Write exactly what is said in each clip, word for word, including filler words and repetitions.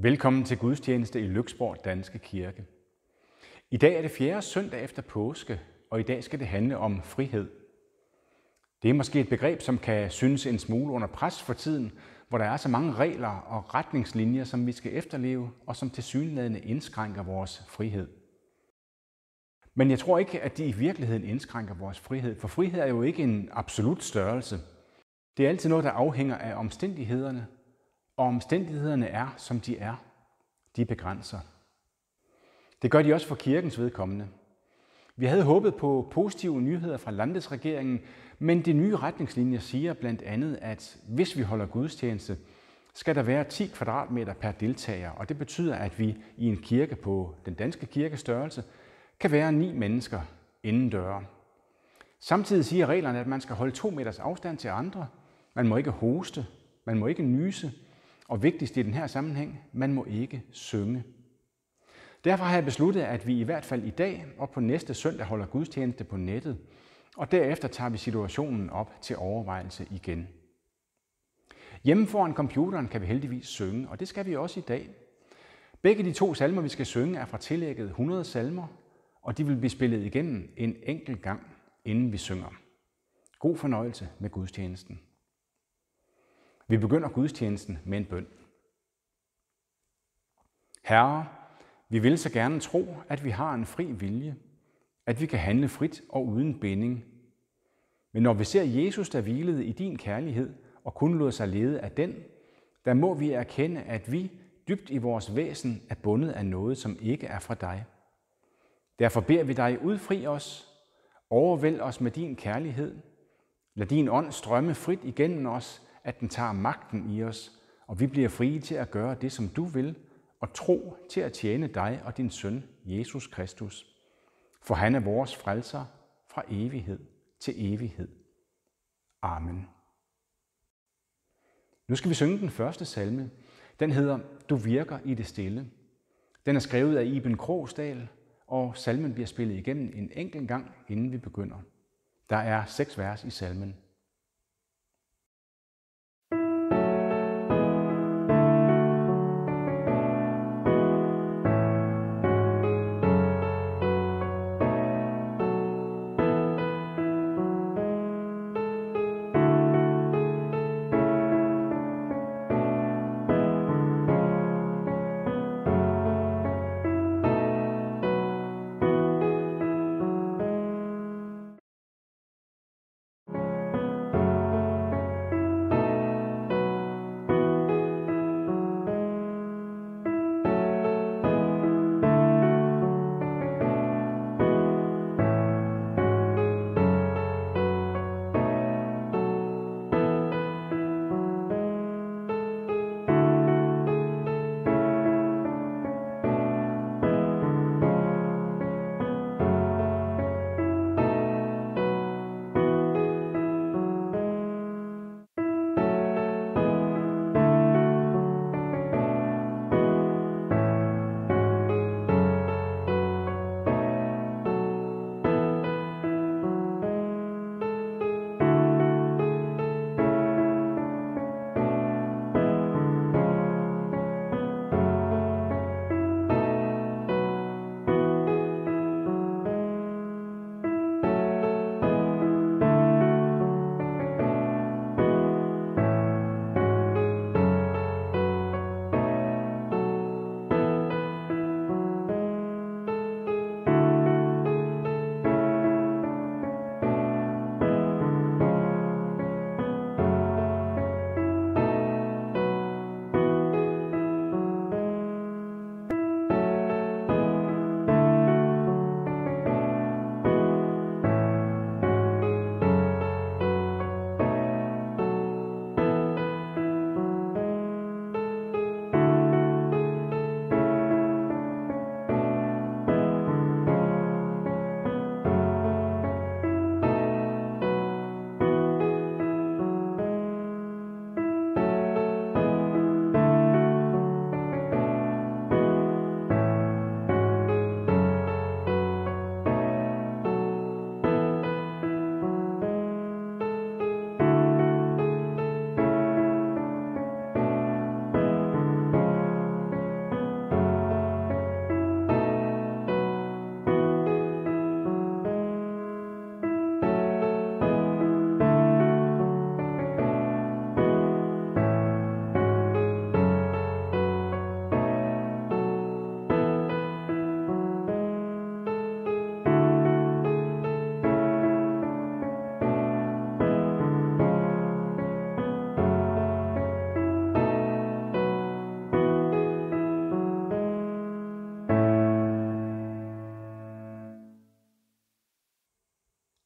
Velkommen til gudstjeneste i Lyksborg Danske Kirke. I dag er det fjerde søndag efter påske, og i dag skal det handle om frihed. Det er måske et begreb, som kan synes en smule under pres for tiden, hvor der er så mange regler og retningslinjer, som vi skal efterleve, og som tilsyneladende indskrænker vores frihed. Men jeg tror ikke, at de i virkeligheden indskrænker vores frihed, for frihed er jo ikke en absolut størrelse. Det er altid noget, der afhænger af omstændighederne, og omstændighederne er, som de er. De begrænser. Det gør de også for kirkens vedkommende. Vi havde håbet på positive nyheder fra landesregeringen, men de nye retningslinjer siger blandt andet, at hvis vi holder gudstjeneste, skal der være ti kvadratmeter per deltager, og det betyder, at vi i en kirke på den danske kirkestørrelse kan være ni mennesker indendøre. Samtidig siger reglerne, at man skal holde to meters afstand til andre. Man må ikke hoste, man må ikke nyse, og vigtigst i den her sammenhæng, man må ikke synge. Derfor har jeg besluttet, at vi i hvert fald i dag og på næste søndag holder gudstjeneste på nettet, og derefter tager vi situationen op til overvejelse igen. Hjemme foran computeren kan vi heldigvis synge, og det skal vi også i dag. Begge de to salmer, vi skal synge, er fra tillægget hundrede salmer, og de vil blive spillet igennem en enkelt gang, inden vi synger. God fornøjelse med gudstjenesten. Vi begynder gudstjenesten med en bøn. Herre, vi vil så gerne tro, at vi har en fri vilje, at vi kan handle frit og uden binding. Men når vi ser Jesus, der hvilede i din kærlighed og kun lod sig lede af den, der må vi erkende, at vi dybt i vores væsen er bundet af noget, som ikke er fra dig. Derfor beder vi dig, udfri os, overvæld os med din kærlighed, lad din ånd strømme frit igennem os, at den tager magten i os, og vi bliver frie til at gøre det, som du vil, og tro til at tjene dig og din søn, Jesus Kristus. For han er vores frelser fra evighed til evighed. Amen. Nu skal vi synge den første salme. Den hedder Du virker i det stille. Den er skrevet af Iben Krogsdal, og salmen bliver spillet igennem en enkelt gang, inden vi begynder. Der er seks vers i salmen.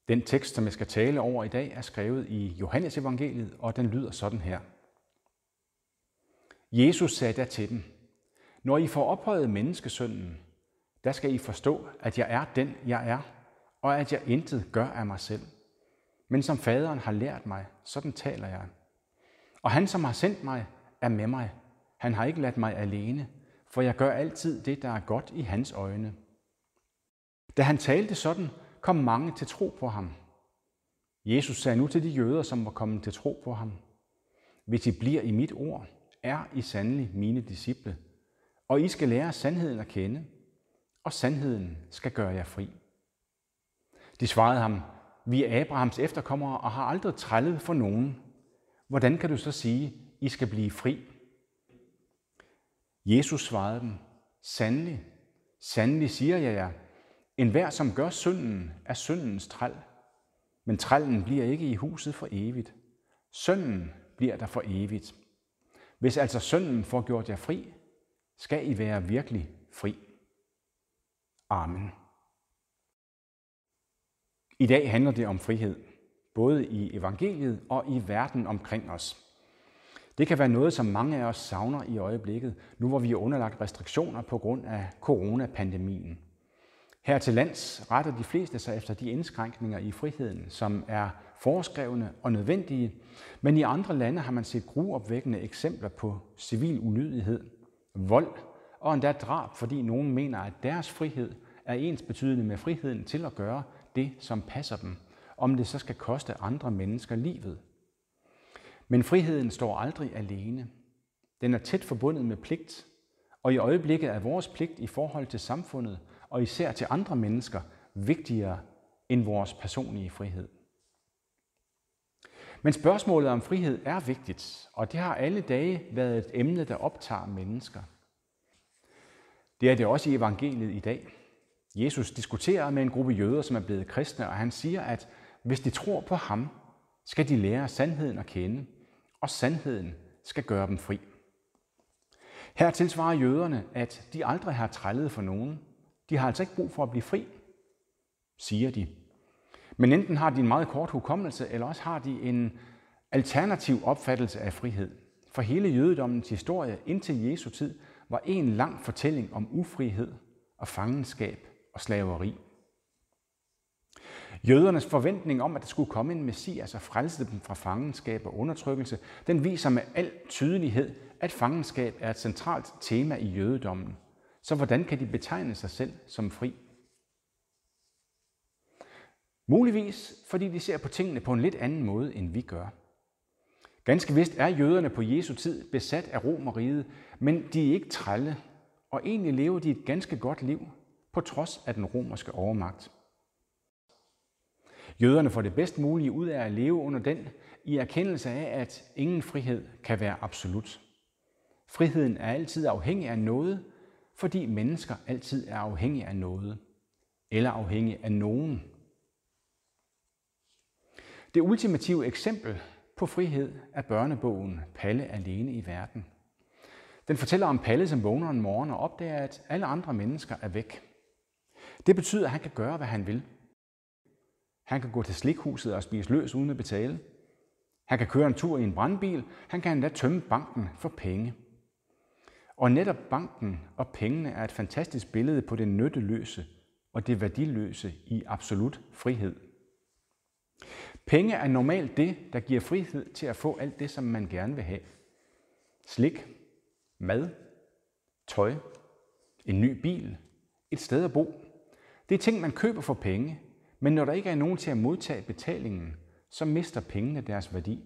Den tekst, som jeg skal tale over i dag, er skrevet i Johannes evangeliet, og den lyder sådan her. Jesus sagde da til dem, når I får ophøjet menneskesønnen, der skal I forstå, at jeg er den, jeg er, og at jeg intet gør af mig selv. Men som faderen har lært mig, sådan taler jeg. Og han, som har sendt mig, er med mig. Han har ikke ladt mig alene, for jeg gør altid det, der er godt i hans øjne. Da han talte sådan, kom mange til tro på ham. Jesus sagde nu til de jøder, som var kommet til tro på ham, hvis I bliver i mit ord, er I sandelig mine disciple, og I skal lære sandheden at kende, og sandheden skal gøre jer fri. De svarede ham, vi er Abrahams efterkommere og har aldrig trællet for nogen. Hvordan kan du så sige, I skal blive fri? Jesus svarede dem, sandelig, sandelig siger jeg jer, enhver som gør synden er syndens træl, men trællen bliver ikke i huset for evigt. Synden bliver der for evigt. Hvis altså synden får gjort jer fri, skal I være virkelig fri. Amen. I dag handler det om frihed, både i evangeliet og i verden omkring os. Det kan være noget, som mange af os savner i øjeblikket, nu hvor vi er underlagt restriktioner på grund af coronapandemien. Her til lands retter de fleste sig efter de indskrænkninger i friheden, som er foreskrevne og nødvendige, men i andre lande har man set gruopvækkende eksempler på civil ulydighed, vold og endda drab, fordi nogen mener, at deres frihed er ensbetydende med friheden til at gøre det, som passer dem, om det så skal koste andre mennesker livet. Men friheden står aldrig alene. Den er tæt forbundet med pligt, og i øjeblikket er vores pligt i forhold til samfundet og især til andre mennesker vigtigere end vores personlige frihed. Men spørgsmålet om frihed er vigtigt, og det har alle dage været et emne, der optager mennesker. Det er det også i evangeliet i dag. Jesus diskuterer med en gruppe jøder, som er blevet kristne, og han siger, at hvis de tror på ham, skal de lære sandheden at kende, og sandheden skal gøre dem fri. Her tilsvarer jøderne, at de aldrig har trællet for nogen. De har altså ikke brug for at blive fri, siger de. Men enten har de en meget kort hukommelse, eller også har de en alternativ opfattelse af frihed. For hele jødedommens historie indtil Jesu tid var en lang fortælling om ufrihed og fangenskab og slaveri. Jødernes forventning om, at der skulle komme en messias og frelse dem fra fangenskab og undertrykkelse, den viser med al tydelighed, at fangenskab er et centralt tema i jødedommen. Så hvordan kan de betegne sig selv som fri? Muligvis, fordi de ser på tingene på en lidt anden måde, end vi gør. Ganske vist er jøderne på Jesu tid besat af Romerriget, men de er ikke trælle, og egentlig lever de et ganske godt liv, på trods af den romerske overmagt. Jøderne får det bedst mulige ud af at leve under den, i erkendelse af, at ingen frihed kan være absolut. Friheden er altid afhængig af noget, fordi mennesker altid er afhængige af noget, eller afhængige af nogen. Det ultimative eksempel på frihed er børnebogen Palle alene i verden. Den fortæller om Palle, som vågner en morgen og opdager, at alle andre mennesker er væk. Det betyder, at han kan gøre, hvad han vil. Han kan gå til slikhuset og spise løs uden at betale. Han kan køre en tur i en brandbil. Han kan endda tømme banken for penge. Og netop banken og pengene er et fantastisk billede på det nytteløse og det værdiløse i absolut frihed. Penge er normalt det, der giver frihed til at få alt det, som man gerne vil have. Slik, mad, tøj, en ny bil, et sted at bo. Det er ting, man køber for penge, men når der ikke er nogen til at modtage betalingen, så mister pengene deres værdi.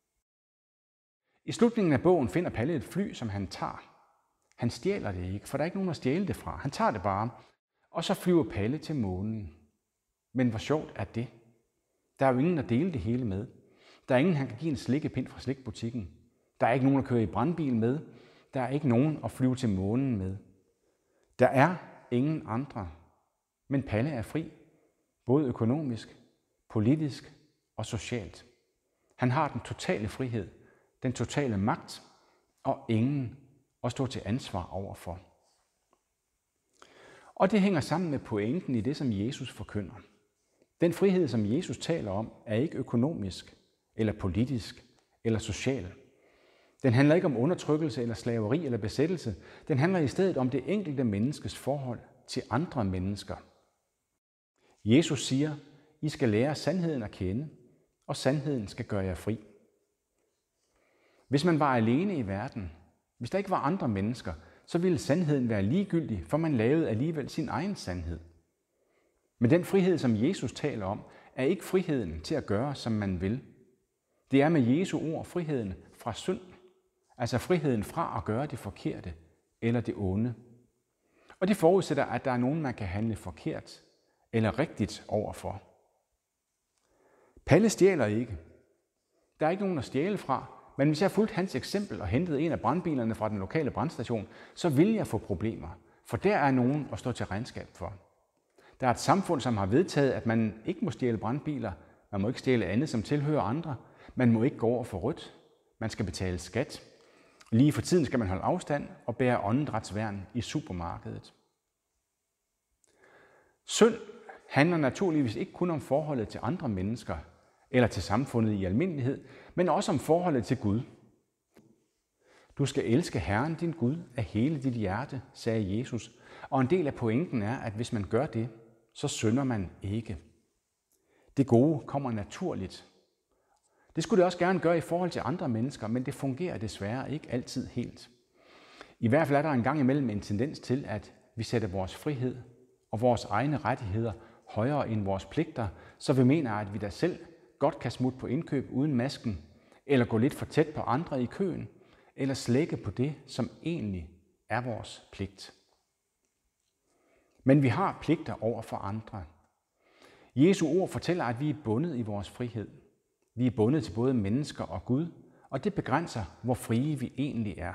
I slutningen af bogen finder Palle et fly, som han tager. Han stjæler det ikke, for der er ikke nogen at stjæle det fra. Han tager det bare, og så flyver Palle til månen. Men hvor sjovt er det? Der er jo ingen at dele det hele med. Der er ingen, han kan give en slikkepind fra slikbutikken. Der er ikke nogen at køre i brandbil med. Der er ikke nogen at flyve til månen med. Der er ingen andre. Men Palle er fri, både økonomisk, politisk og socialt. Han har den totale frihed, den totale magt og ingen at stå til ansvar overfor. Og det hænger sammen med pointen i det, som Jesus forkynder. Den frihed, som Jesus taler om, er ikke økonomisk, eller politisk, eller social. Den handler ikke om undertrykkelse eller slaveri eller besættelse. Den handler i stedet om det enkelte menneskes forhold til andre mennesker. Jesus siger, I skal lære sandheden at kende, og sandheden skal gøre jer fri. Hvis man var alene i verden, hvis der ikke var andre mennesker, så ville sandheden være ligegyldig, for man lavede alligevel sin egen sandhed. Men den frihed, som Jesus taler om, er ikke friheden til at gøre, som man vil. Det er med Jesu ord friheden fra synd, altså friheden fra at gøre det forkerte eller det onde. Og det forudsætter, at der er nogen, man kan handle forkert eller rigtigt overfor. Palle stjæler ikke. Der er ikke nogen at stjæle fra, men hvis jeg fulgte hans eksempel og hentede en af brandbilerne fra den lokale brandstation, så ville jeg få problemer, for der er nogen at stå til regnskab for. Der er et samfund, som har vedtaget, at man ikke må stjæle brandbiler, man må ikke stjæle andet, som tilhører andre, man må ikke gå over for rødt, man skal betale skat. Lige for tiden skal man holde afstand og bære åndedrætsværn i supermarkedet. Synd handler naturligvis ikke kun om forholdet til andre mennesker eller til samfundet i almindelighed, men også om forholdet til Gud. Du skal elske Herren din Gud af hele dit hjerte, sagde Jesus, og en del af pointen er, at hvis man gør det, så synder man ikke. Det gode kommer naturligt. Det skulle det også gerne gøre i forhold til andre mennesker, men det fungerer desværre ikke altid helt. I hvert fald er der en gang imellem en tendens til, at vi sætter vores frihed og vores egne rettigheder højere end vores pligter, så vi mener, at vi da selv godt kan smutte på indkøb uden masken, eller gå lidt for tæt på andre i køen, eller slække på det, som egentlig er vores pligt. Men vi har pligter over for andre. Jesu ord fortæller, at vi er bundet i vores frihed. Vi er bundet til både mennesker og Gud, og det begrænser, hvor frie vi egentlig er.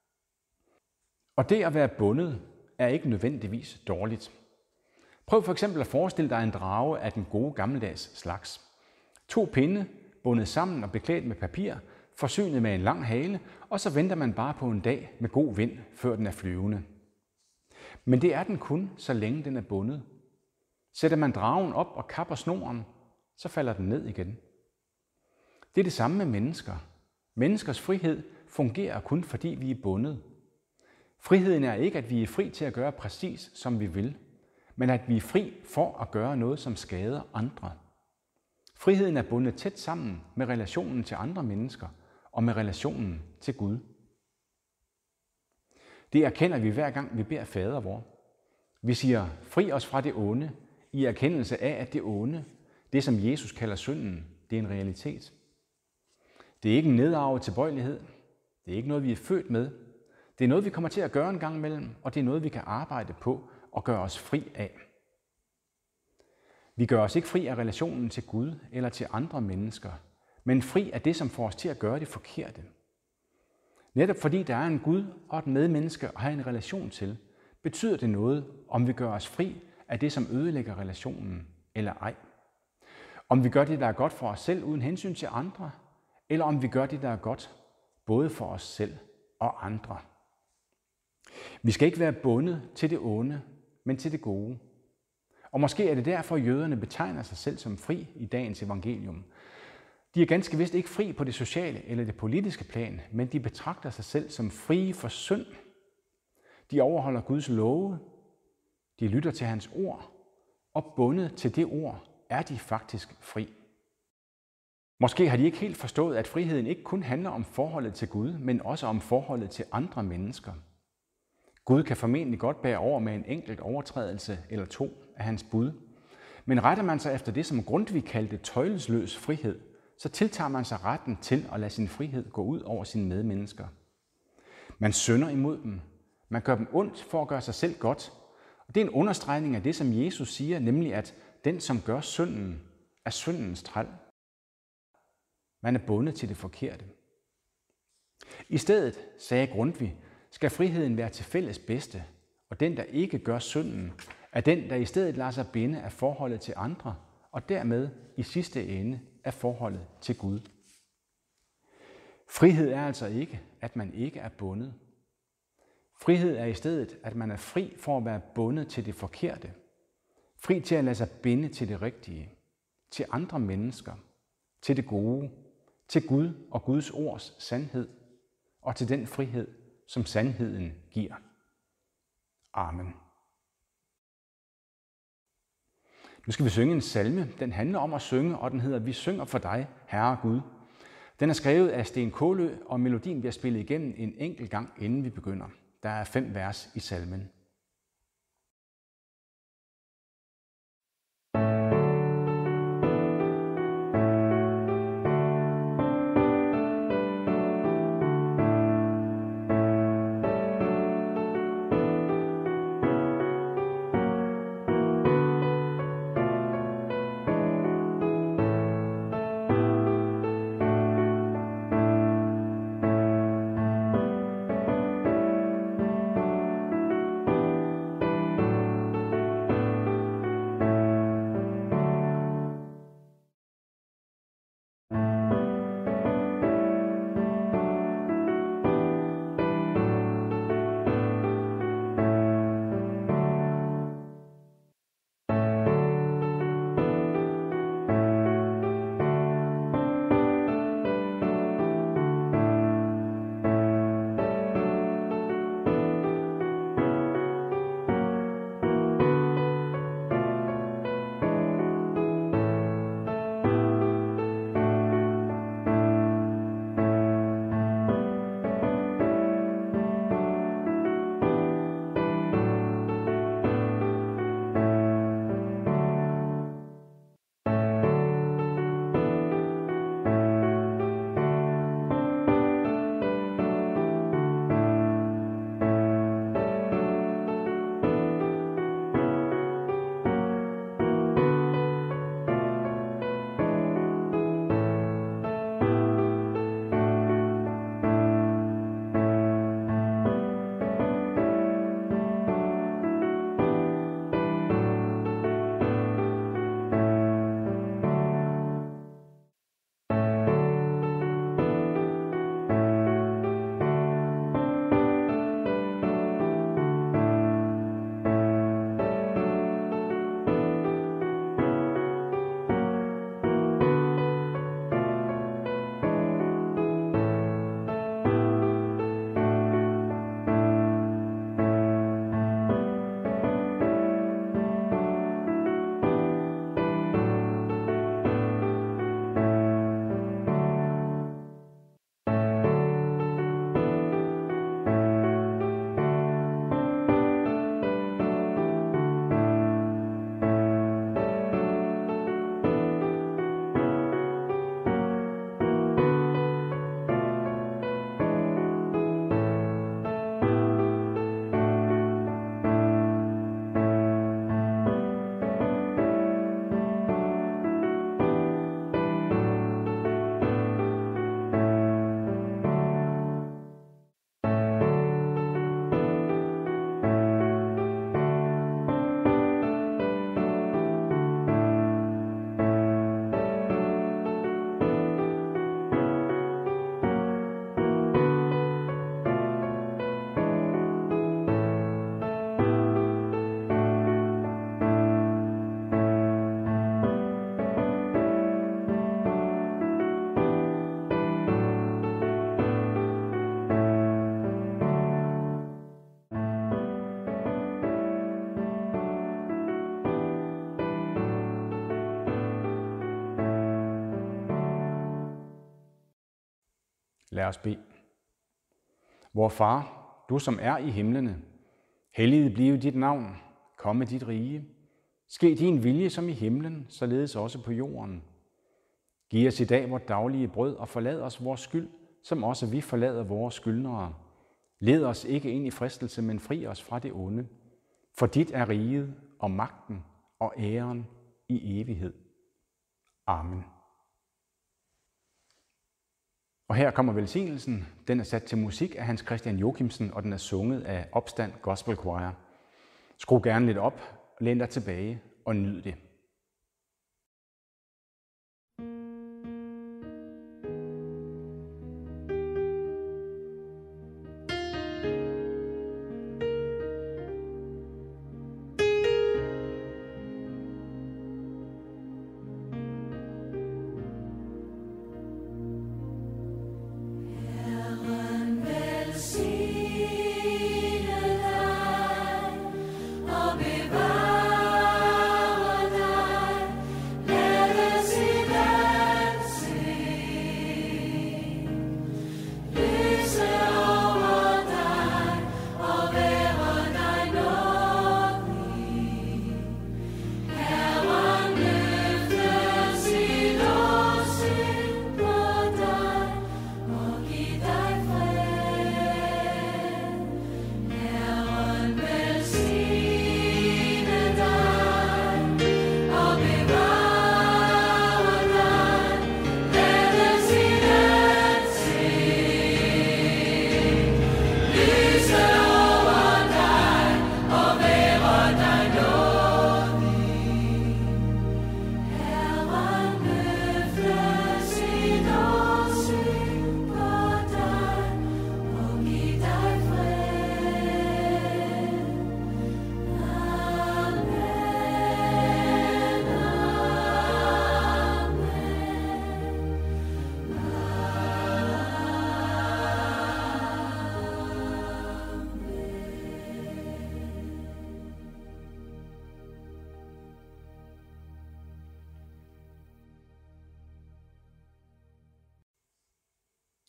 Og det at være bundet er ikke nødvendigvis dårligt. Prøv for eksempel at forestille dig en drage af den gode gammeldags slags. To pinde, bundet sammen og beklædt med papir, forsynet med en lang hale, og så venter man bare på en dag med god vind, før den er flyvende. Men det er den kun, så længe den er bundet. Sætter man dragen op og kapper snoren, så falder den ned igen. Det er det samme med mennesker. Menneskers frihed fungerer kun, fordi vi er bundet. Friheden er ikke, at vi er fri til at gøre præcis, som vi vil, men at vi er fri for at gøre noget, som skader andre. Friheden er bundet tæt sammen med relationen til andre mennesker og med relationen til Gud. Det erkender vi hver gang, vi beder Fader vor. Vi siger, fri os fra det onde, i erkendelse af, at det onde, det som Jesus kalder synden, det er en realitet. Det er ikke en nedarvet tilbøjelighed. Det er ikke noget, vi er født med. Det er noget, vi kommer til at gøre en gang imellem, og det er noget, vi kan arbejde på og gøre os fri af. Vi gør os ikke fri af relationen til Gud eller til andre mennesker, men fri af det, som får os til at gøre det forkerte. Netop fordi der er en Gud og et medmenneske at have en relation til, betyder det noget, om vi gør os fri af det, som ødelægger relationen eller ej. Om vi gør det, der er godt for os selv uden hensyn til andre, eller om vi gør det, der er godt både for os selv og andre. Vi skal ikke være bundet til det onde, men til det gode. Og måske er det derfor, jøderne betegner sig selv som fri i dagens evangelium. De er ganske vist ikke fri på det sociale eller det politiske plan, men de betragter sig selv som frie for synd. De overholder Guds love, de lytter til hans ord, og bundet til det ord er de faktisk fri. Måske har de ikke helt forstået, at friheden ikke kun handler om forholdet til Gud, men også om forholdet til andre mennesker. Gud kan formentlig godt bære over med en enkelt overtrædelse eller to af hans bud. Men retter man sig efter det, som Grundtvig kaldte tøjlesløs frihed, så tiltager man sig retten til at lade sin frihed gå ud over sine medmennesker. Man synder imod dem. Man gør dem ondt for at gøre sig selv godt. Og det er en understregning af det, som Jesus siger, nemlig at den, som gør synden, er syndens træl. Man er bundet til det forkerte. I stedet, sagde Grundtvig, skal friheden være til fælles bedste, og den, der ikke gør synden, er den, der i stedet lader sig binde af forholdet til andre, og dermed i sidste ende af forholdet til Gud. Frihed er altså ikke, at man ikke er bundet. Frihed er i stedet, at man er fri for at være bundet til det forkerte. Fri til at lade sig binde til det rigtige. til andre mennesker, til det gode, til Gud og Guds ords sandhed og til den frihed, som sandheden giver. Amen. Nu skal vi synge en salme. Den handler om at synge, og den hedder Vi synger for dig, Herre Gud. Den er skrevet af Sten Kålø, og melodien bliver spillet igennem en enkelt gang, inden vi begynder. Der er fem vers i salmen. Lad os bede. Vor Far, du som er i himlene, helliget blive dit navn, komme dit rige. Ske din vilje som i himlen, således også på jorden. Giv os i dag vort daglige brød og forlad os vores skyld, som også vi forlader vores skyldnere. Led os ikke ind i fristelse, men fri os fra det onde. For dit er riget og magten og æren i evighed. Amen. Og her kommer velsignelsen. Den er sat til musik af Hans Christian Jochimsen, og den er sunget af Opstand Gospel Choir. Skru gerne lidt op, læn dig tilbage og nyd det.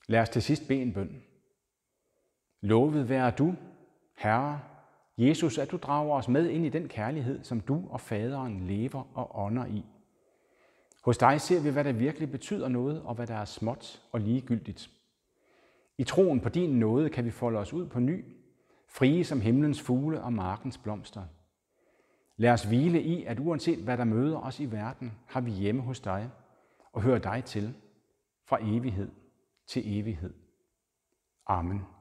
Lad os til sidst bede en bøn. Lovet være du, Herre, Jesus, at du drager os med ind i den kærlighed, som du og Faderen lever og ånder i. Hos dig ser vi, hvad der virkelig betyder noget, og hvad der er småt og ligegyldigt. I troen på din nåde kan vi folde os ud på ny, frie som himlens fugle og markens blomster. Lad os hvile i, at uanset hvad der møder os i verden, har vi hjemme hos dig og hører dig til fra evighed til evighed. Amen.